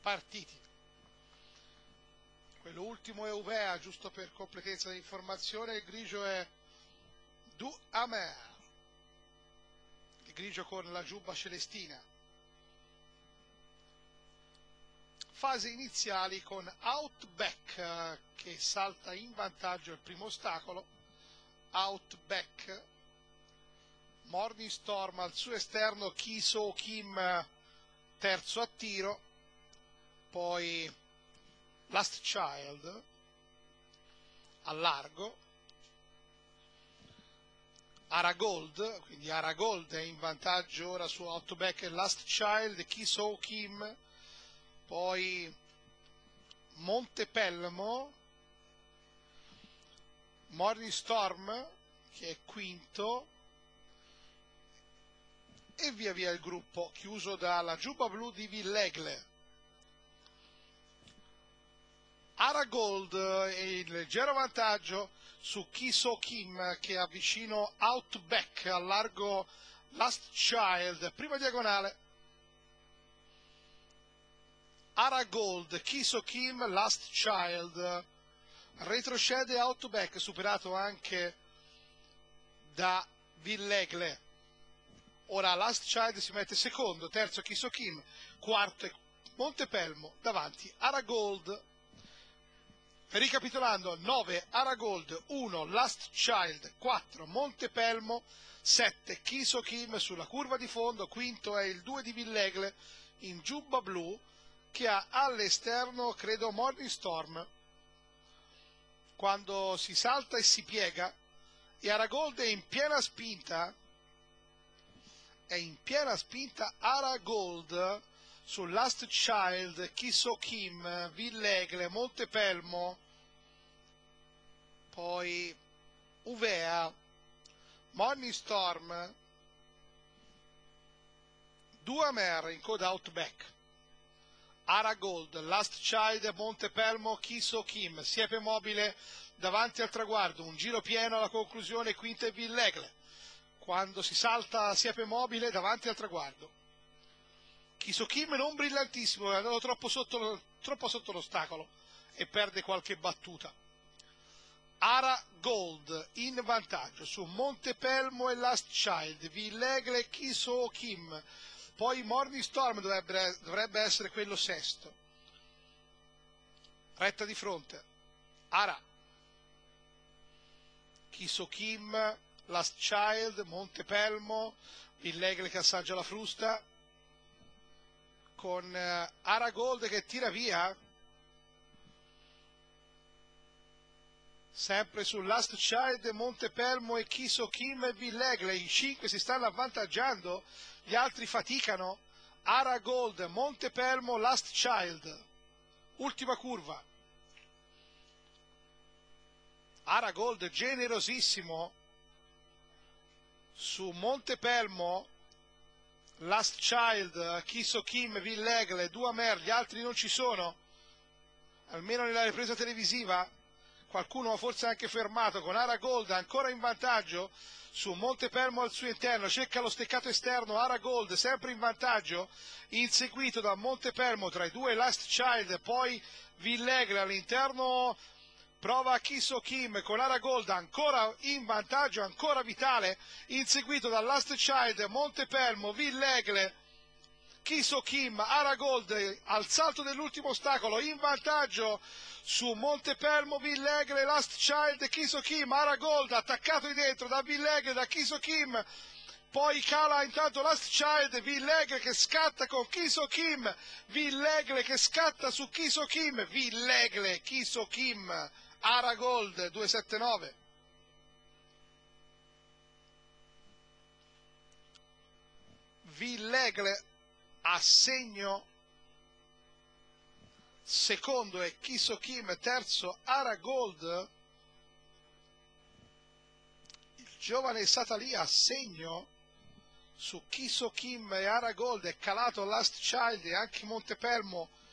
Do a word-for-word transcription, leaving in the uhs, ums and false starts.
partiti. Quello ultimo è Uvea, giusto per completezza di informazione. Il grigio è Du Amer, il grigio con la giubba celestina. Fasi iniziali con Outback che salta in vantaggio il primo ostacolo. Outback, Morningstorm al suo esterno, Ki So Kim terzo a tiro, poi Last Child a largo, Aragold, quindi Aragold è in vantaggio ora su Outback e Last Child, Ki So Kim, poi Montepelmo, Morningstorm che è quinto, e via via il gruppo chiuso dalla giubba blu di Villegle. Aragold in leggero vantaggio su Ki So Kim che ha vicino Outback a largo Last Child, prima diagonale. Aragold, Ki So Kim, Last Child, retrocede Outback, superato anche da Villegle. Ora Last Child si mette secondo, terzo Ki So Kim, quarto è Montepelmo, davanti Aragold. Ricapitolando: nove Aragold, uno Last Child, quattro Montepelmo, sette Ki So Kim sulla curva di fondo, quinto è il due di Villegle in giubba blu che ha all'esterno, credo, Morningstorm. Quando si salta e si piega, e Aragold è in piena spinta, è in piena spinta Aragold sul Last Child, Ki So Kim, Villegle, Montepelmo, poi Uvea, Morningstorm, Du Amer in coda Outback, Aragold, Last Child, Montepelmo, Ki So Kim, siepe mobile davanti al traguardo, un giro pieno alla conclusione, quinta e Villegle. Quando si salta siepe mobile davanti al traguardo. Ki So Kim non brillantissimo, è andato troppo sotto, troppo sotto l'ostacolo e perde qualche battuta. Aragold in vantaggio su Montepelmo e Last Child, Villegle e Ki So Kim, poi Morningstorm dovrebbe, dovrebbe essere quello sesto. Retta di fronte, Ara, Ki So Kim, Last Child, Montepelmo, Villegle che assaggia la frusta, con uh, Aragold che tira via, sempre su Last Child, Montepelmo e Ki So Kim e Villegle, i cinque si stanno avvantaggiando, gli altri faticano. Aragold, Montepelmo, Last Child, ultima curva. Aragold generosissimo su Montepelmo, Last Child, Ki So Kim, Villegle, Du Amer, gli altri non ci sono, almeno nella ripresa televisiva. Qualcuno ha forse anche fermato, con Aragold ancora in vantaggio su Montepelmo al suo interno, cerca lo steccato esterno, Aragold sempre in vantaggio, inseguito da Montepelmo tra i due Last Child, poi Villegle all'interno. Prova Ki So Kim con Aragold ancora in vantaggio, ancora vitale, inseguito da Last Child, Montepelmo, Villegle, Ki So Kim, Aragold al salto dell'ultimo ostacolo, in vantaggio su Montepelmo, Villegle, Last Child, Ki So Kim, Aragold attaccato di dentro da Villegle, da Ki So Kim. Poi cala intanto Last Child, Villegle che scatta con Ki So Kim, Villegle che scatta su Ki So Kim, Villegle, Ki So Kim, Aragold duecentosettantanove. Villegle a segno, secondo è Ki So Kim, terzo Aragold. Il giovane Satali a segno su Ki So Kim e Aragold, è calato Last Child e anche Montepelmo